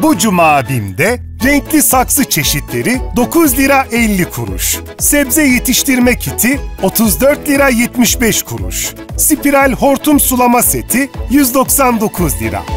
Bu cuma BİM'de renkli saksı çeşitleri 9 lira 50 kuruş. Sebze yetiştirme kiti 34 lira 75 kuruş. Spiral hortum sulama seti 199 lira.